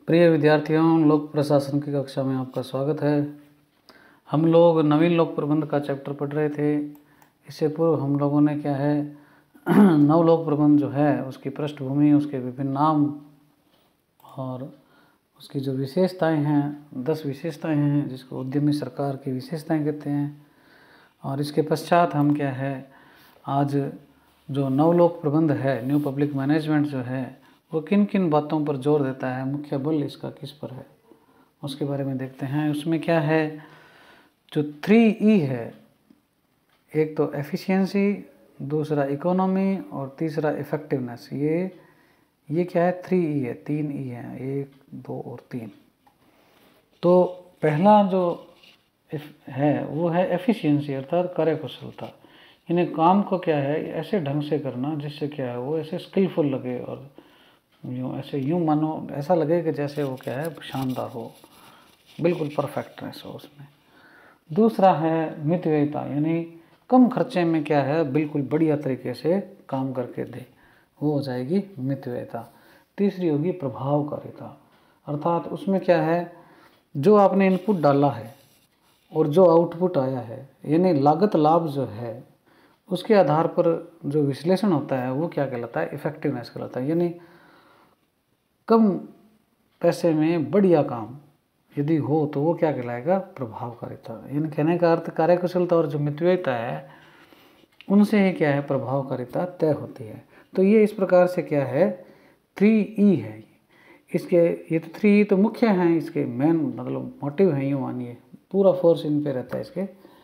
प्रिय विद्यार्थियों, लोक प्रशासन की कक्षा में आपका स्वागत है। हम लोग नवीन लोक प्रबंध का चैप्टर पढ़ रहे थे। इससे पूर्व हम लोगों ने क्या है नव लोक प्रबंध जो है उसकी पृष्ठभूमि, उसके विभिन्न नाम और उसकी जो विशेषताएं हैं, 10 विशेषताएं हैं जिसको उद्यमी सरकार की विशेषताएं कहते हैं। और इसके पश्चात हम क्या है आज जो नव लोक प्रबंध है, न्यू पब्लिक मैनेजमेंट जो है वो किन किन बातों पर जोर देता है, मुख्य बल इसका किस पर है, उसके बारे में देखते हैं। उसमें क्या है जो 3E है, एक तो एफिशिएंसी, दूसरा इकोनॉमी और तीसरा इफेक्टिवनेस। ये क्या है 3E है, 3E है, 1, 2 और 3। तो पहला जो है वो है एफिशिएंसी अर्थात कार्यकुशलता। यानी काम को क्या है ऐसे ढंग से करना जिससे क्या है वो ऐसे स्किलफुल लगे और यूँ मानो ऐसा लगे कि जैसे वो क्या है शानदार हो, बिल्कुल परफेक्टनेस हो उसमें। दूसरा है मितव्ययिता, यानी कम खर्चे में क्या है बिल्कुल बढ़िया तरीके से काम करके दे, वो हो जाएगी मितव्ययिता। तीसरी होगी प्रभावकारिता, अर्थात उसमें क्या है जो आपने इनपुट डाला है और जो आउटपुट आया है, यानी लागत लाभ जो है उसके आधार पर जो विश्लेषण होता है वो क्या कहलाता है, इफेक्टिवनेस कहलाता है। यानी कम पैसे में बढ़िया काम यदि हो तो वो क्या कहलाएगा, प्रभावकारिता। यानी कहने का अर्थ कार्यकुशलता और जो मितव्ययिता है उनसे ही क्या है प्रभावकारिता तय होती है। तो ये इस प्रकार से क्या है 3E है इसके। ये तो 3E तो मुख्य हैं, इसके मेन मतलब मोटिव हैं, यूँ मानिए पूरा फोर्स इन पे रहता है इसके।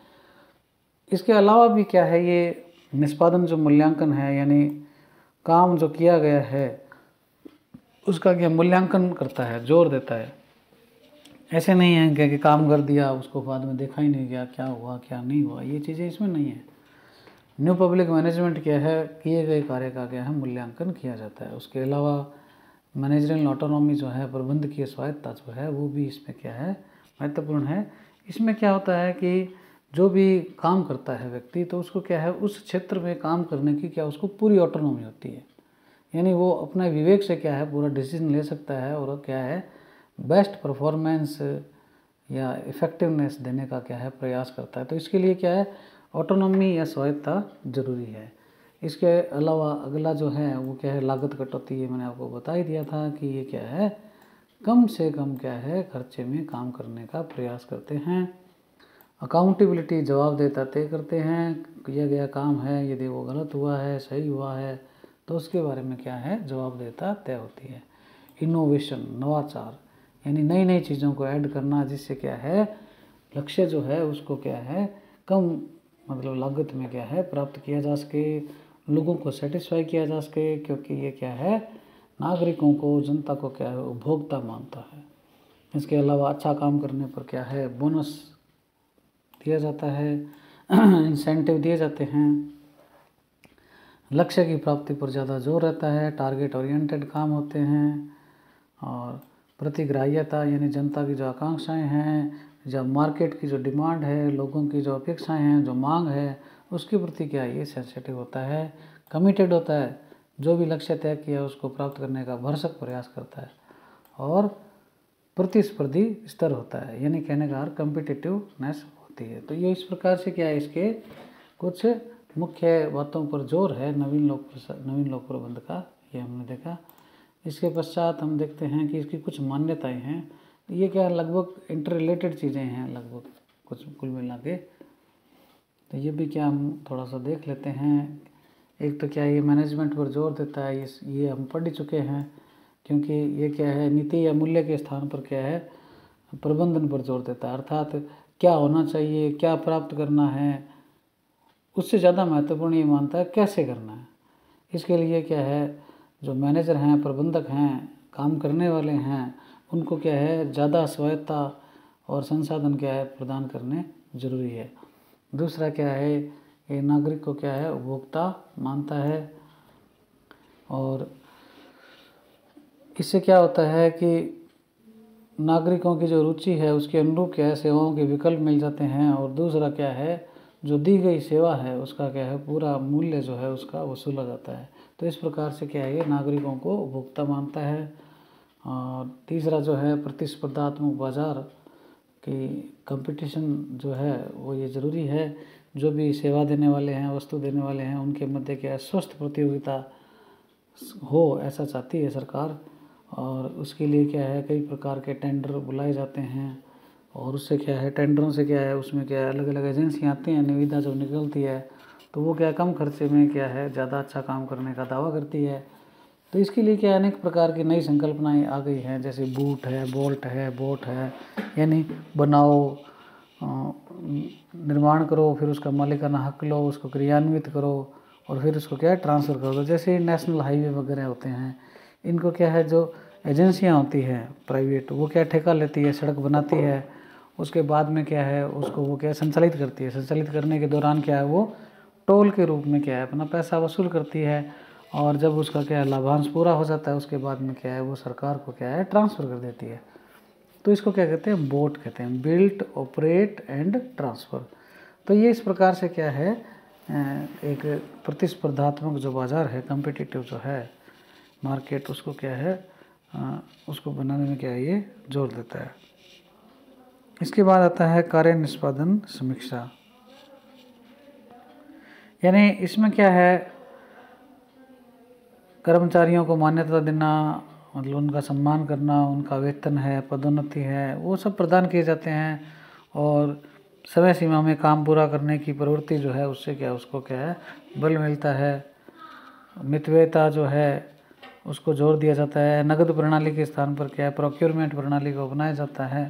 इसके अलावा भी क्या है ये निष्पादन जो मूल्यांकन है, यानी काम जो किया गया है उसका क्या मूल्यांकन करता है, जोर देता है। ऐसे नहीं है कि काम कर दिया उसको बाद में देखा ही नहीं गया क्या हुआ क्या नहीं हुआ, ये चीज़ें इसमें नहीं है। न्यू पब्लिक मैनेजमेंट क्या है, किए गए कार्य का क्या है मूल्यांकन किया जाता है। उसके अलावा मैनेजरियल ऑटोनॉमी जो है, प्रबंधकीय स्वायत्तता जो है वो भी इसमें क्या है महत्वपूर्ण है। इसमें क्या होता है कि जो भी काम करता है व्यक्ति तो उसको क्या है उस क्षेत्र में काम करने की क्या उसको पूरी ऑटोनॉमी होती है। यानी वो अपने विवेक से क्या है पूरा डिसीजन ले सकता है और क्या है बेस्ट परफॉर्मेंस या इफ़ेक्टिवनेस देने का क्या है प्रयास करता है। तो इसके लिए क्या है ऑटोनॉमी या स्वायत्तता जरूरी है। इसके अलावा अगला जो है वो क्या है लागत कटौती। ये मैंने आपको बता ही दिया था कि ये क्या है कम से कम क्या है खर्चे में काम करने का प्रयास करते हैं। अकाउंटेबिलिटी, जवाबदेहिता तय करते हैं, किया गया काम है यदि वो गलत हुआ है सही हुआ है तो उसके बारे में क्या है जवाबदेहिता तय होती है। इनोवेशन, नवाचार, यानी नई नई चीज़ों को ऐड करना जिससे क्या है लक्ष्य जो है उसको क्या है कम मतलब लागत में क्या है प्राप्त किया जा सके, लोगों को सेटिस्फाई किया जा सके, क्योंकि ये क्या है नागरिकों को, जनता को क्या है उपभोक्ता मानता है। इसके अलावा अच्छा काम करने पर क्या है बोनस दिया जाता है, इंसेंटिव दिए जाते हैं। लक्ष्य की प्राप्ति पर ज़्यादा जोर रहता है, टारगेट ओरिएंटेड काम होते हैं। और प्रतिग्राह्यता, यानी जनता की जो आकांक्षाएं हैं, जब मार्केट की जो डिमांड है, लोगों की जो अपेक्षाएं हैं, जो मांग है उसके प्रति क्या ये सेंसिटिव होता है, कमिटेड होता है, जो भी लक्ष्य तय किया उसको प्राप्त करने का भरसक प्रयास करता है। और प्रतिस्पर्धी स्तर होता है, यानी कहने का अर्थ कम्पिटिटिवनेस होती है। तो ये इस प्रकार से क्या है इसके कुछ मुख्य बातों पर जोर है नवीन लोक प्रबंध का, ये हमने देखा। इसके पश्चात हम देखते हैं कि इसकी कुछ मान्यताएं हैं। ये क्या लगभग इंटर रिलेटेड चीज़ें हैं लगभग कुछ कुल मिला के। तो ये भी क्या हम थोड़ा सा देख लेते हैं। एक तो क्या ये मैनेजमेंट पर जोर देता है, ये हम पढ़ चुके हैं, क्योंकि ये क्या है नीति या मूल्य के स्थान पर क्या है प्रबंधन पर जोर देता है, अर्थात क्या होना चाहिए, क्या प्राप्त करना है, उससे ज़्यादा महत्वपूर्ण ये मानता है कैसे करना है। इसके लिए क्या है जो मैनेजर हैं, प्रबंधक हैं, काम करने वाले हैं, उनको क्या है ज़्यादा स्वायत्तता और संसाधन क्या है प्रदान करने जरूरी है। दूसरा क्या है ये नागरिक को क्या है उपभोक्ता मानता है। और इससे क्या होता है कि नागरिकों की जो रुचि है उसके अनुरूप क्या है सेवाओं के विकल्प मिल जाते हैं। और दूसरा क्या है जो दी गई सेवा है उसका क्या है पूरा मूल्य जो है उसका वसूला जाता है। तो इस प्रकार से क्या है ये नागरिकों को उपभोक्ता मानता है। और तीसरा जो है प्रतिस्पर्धात्मक बाज़ार की कंपटीशन जो है वो ये ज़रूरी है। जो भी सेवा देने वाले हैं, वस्तु देने वाले हैं, उनके मध्य क्या स्वस्थ प्रतियोगिता हो, ऐसा चाहती है सरकार। और उसके लिए क्या है, कई प्रकार के टेंडर बुलाए जाते हैं और उससे क्या है, टेंडरों से क्या है, उसमें क्या है, अलग अलग एजेंसियाँ आती हैं, निविदा जब निकलती है तो वो क्या कम खर्चे में क्या है ज़्यादा अच्छा काम करने का दावा करती है। तो इसके लिए क्या अनेक प्रकार की नई संकल्पनाएं आ गई हैं, जैसे बूट है, बोल्ट है, बोट है, यानी बनाओ, निर्माण करो, फिर उसका मालिकाना हक लो, उसको क्रियान्वित करो और फिर उसको क्या है ट्रांसफ़र कर दो। जैसे नेशनल हाईवे वगैरह होते हैं, इनको क्या है जो एजेंसियां होती हैं प्राइवेट, वो क्या ठेका लेती है, सड़क बनाती है, उसके बाद में क्या है उसको वो क्या संचालित करती है। संचालित करने के दौरान क्या है वो टोल के रूप में क्या है अपना पैसा वसूल करती है और जब उसका क्या है लाभांश पूरा हो जाता है उसके बाद में क्या है वो सरकार को क्या है ट्रांसफ़र कर देती है। तो इसको क्या कहते हैं, बोट कहते हैं, बिल्ट ऑपरेट एंड ट्रांसफ़र। तो ये इस प्रकार से क्या है एक प्रतिस्पर्धात्मक जो बाज़ार है, कम्पिटिटिव जो है मार्केट, उसको क्या है उसको बनाने में क्या है ये जोर देता है। इसके बाद आता है कार्य निष्पादन समीक्षा, यानी इसमें क्या है कर्मचारियों को मान्यता देना, मतलब उनका सम्मान करना, उनका वेतन है, पदोन्नति है, वो सब प्रदान किए जाते हैं और समय सीमा में काम पूरा करने की प्रवृत्ति जो है उससे क्या उसको क्या है बल मिलता है। मितव्ययिता जो है उसको जोर दिया जाता है। नगद प्रणाली के स्थान पर क्या है प्रोक्योरमेंट प्रणाली को अपनाया जाता है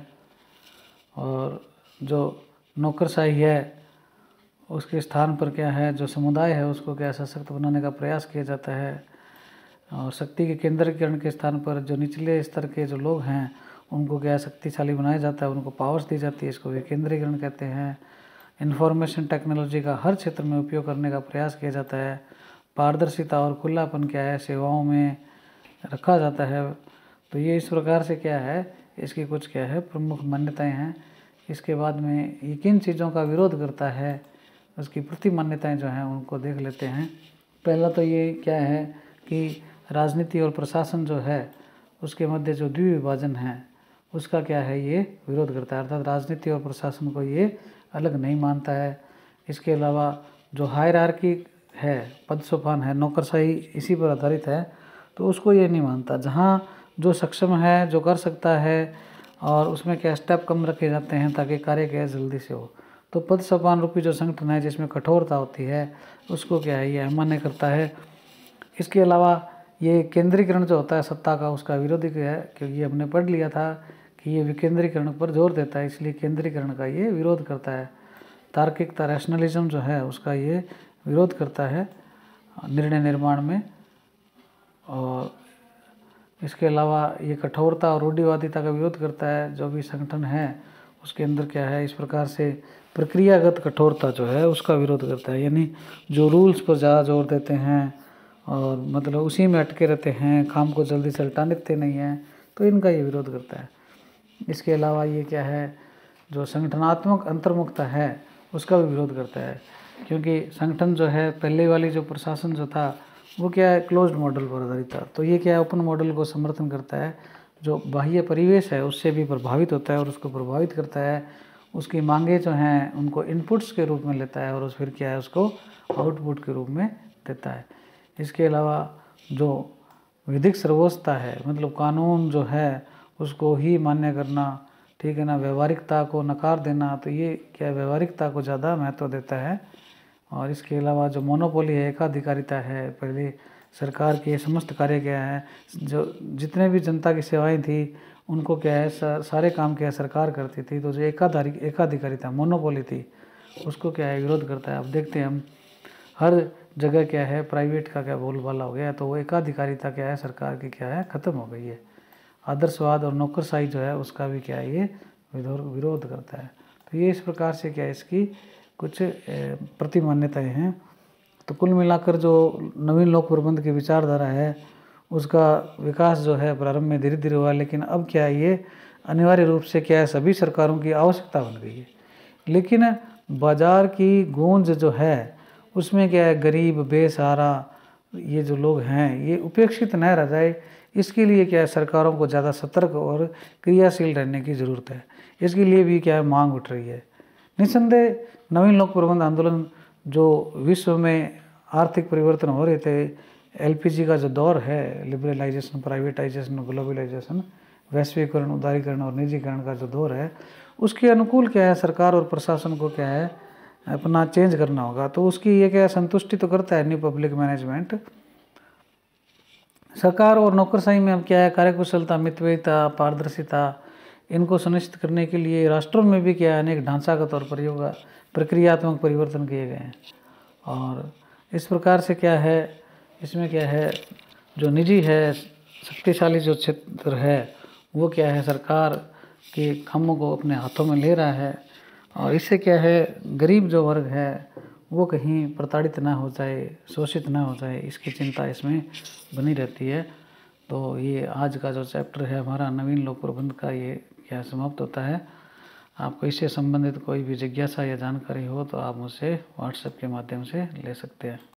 और जो नौकरशाही है उसके स्थान पर क्या है जो समुदाय है उसको क्या सशक्त बनाने का प्रयास किया जाता है। और शक्ति के केंद्रीकरण के स्थान पर जो निचले स्तर के जो लोग हैं उनको क्या शक्तिशाली बनाया जाता है, उनको पावर्स दी जाती है, इसको विकेंद्रीकरण कहते हैं। इंफॉर्मेशन टेक्नोलॉजी का हर क्षेत्र में उपयोग करने का प्रयास किया जाता है। पारदर्शिता और खुलापन क्या है सेवाओं में रखा जाता है। तो ये इस प्रकार से क्या है इसकी कुछ क्या है प्रमुख मान्यताएं हैं। इसके बाद में ये किन चीज़ों का विरोध करता है उसकी प्रति मान्यताएं जो हैं उनको देख लेते हैं। पहला तो ये क्या है कि राजनीति और प्रशासन जो है उसके मध्य जो द्विविभाजन है उसका क्या है ये विरोध करता है, अर्थात राजनीति और प्रशासन को ये अलग नहीं मानता है। इसके अलावा जो हायरार्की है, पद सोपान है, नौकरशाही इसी पर आधारित है, तो उसको ये नहीं मानता। जहाँ जो सक्षम है, जो कर सकता है और उसमें क्या स्टेप कम रखे जाते हैं ताकि कार्य क्या जल्दी से हो। तो पद सोपान रूपी जो संगठन है जिसमें कठोरता होती है उसको क्या है ये अमान्य करता है। इसके अलावा ये केंद्रीकरण जो होता है सत्ता का उसका विरोधी है, क्योंकि ये हमने पढ़ लिया था कि ये विकेंद्रीकरण पर जोर देता है, इसलिए केंद्रीकरण का ये विरोध करता है। तार्किकता रैशनलिज्म जो है उसका ये विरोध करता है निर्णय निर्माण में। और इसके अलावा ये कठोरता और रूढ़िवादिता का विरोध करता है। जो भी संगठन है उसके अंदर क्या है इस प्रकार से प्रक्रियागत कठोरता जो है उसका विरोध करता है, यानी जो रूल्स पर ज़्यादा जोर देते हैं और मतलब उसी में अटके रहते हैं, काम को जल्दी से लटा देते नहीं हैं, तो इनका ये विरोध करता है। इसके अलावा ये क्या है जो संगठनात्मक अंतर्मुखता है उसका भी विरोध करता है, क्योंकि संगठन जो है पहले वाली जो प्रशासन जो था वो क्या है क्लोज्ड मॉडल पर आधारित था, तो ये क्या है ओपन मॉडल को समर्थन करता है। जो बाह्य परिवेश है उससे भी प्रभावित होता है और उसको प्रभावित करता है। उसकी मांगे जो हैं उनको इनपुट्स के रूप में लेता है और उस फिर क्या है उसको आउटपुट के रूप में देता है। इसके अलावा जो विधिक सर्वोच्चता है, मतलब कानून जो है उसको ही मान्य करना, ठीक है ना, व्यवहारिकता को नकार देना, तो ये क्या व्यवहारिकता को ज़्यादा महत्व देता है। और इसके अलावा जो मोनोपोली है, एकाधिकारिता है, पहले सरकार के समस्त कार्य क्या है, जो जितने भी जनता की सेवाएं थी उनको क्या है सारे काम क्या सरकार करती थी, तो जो एकाधिकारिता मोनोपोली थी उसको क्या है विरोध करता है। अब देखते हैं हम हर जगह क्या है प्राइवेट का क्या बोलबाला हो गया, तो वो एकाधिकारिता क्या है सरकार की क्या है ख़त्म हो गई है। आदर्शवाद और नौकरशाही जो है उसका भी क्या है ये विरोध करता है। तो ये इस प्रकार से क्या है इसकी कुछ प्रति मान्यताएँ हैं। तो कुल मिलाकर जो नवीन लोक प्रबंध की विचारधारा है उसका विकास जो है प्रारंभ में धीरे धीरे हुआ, लेकिन अब क्या है ये अनिवार्य रूप से क्या है सभी सरकारों की आवश्यकता बन गई है। लेकिन बाजार की गूंज जो है उसमें क्या है गरीब बेसहारा ये जो लोग हैं ये उपेक्षित न रह जाए, इसके लिए क्या है, सरकारों को ज़्यादा सतर्क और क्रियाशील रहने की ज़रूरत है। इसके लिए भी क्या है, मांग उठ रही है। निस्संदेह नवीन लोक प्रबंध आंदोलन जो विश्व में आर्थिक परिवर्तन हो रहे थे, एलपीजी का जो दौर है, लिबरलाइजेशन, प्राइवेटाइजेशन, ग्लोबलाइजेशन, वैश्वीकरण, उदारीकरण और निजीकरण का जो दौर है, उसके अनुकूल क्या है, सरकार और प्रशासन को क्या है, अपना चेंज करना होगा। तो उसकी ये क्या संतुष्टि तो करता है न्यू पब्लिक मैनेजमेंट। सरकार और नौकरशाही में अब क्या है, कार्यकुशलता, मितव्ययिता, पारदर्शिता, इनको सुनिश्चित करने के लिए राष्ट्रों में भी क्या है, अनेक ढांचागत और प्रक्रियात्मक परिवर्तन किए गए हैं। और इस प्रकार से क्या है, इसमें क्या है, जो निजी है, शक्तिशाली जो क्षेत्र है, वो क्या है, सरकार के कामों को अपने हाथों में ले रहा है। और इससे क्या है, गरीब जो वर्ग है वो कहीं प्रताड़ित ना हो जाए, शोषित ना हो जाए, इसकी चिंता इसमें बनी रहती है। तो ये आज का जो चैप्टर है हमारा नवीन लोक प्रबंध का, ये क्या समाप्त होता है। आपको इससे संबंधित कोई भी जिज्ञासा या जानकारी हो तो आप मुझसे व्हाट्सएप के माध्यम से ले सकते हैं।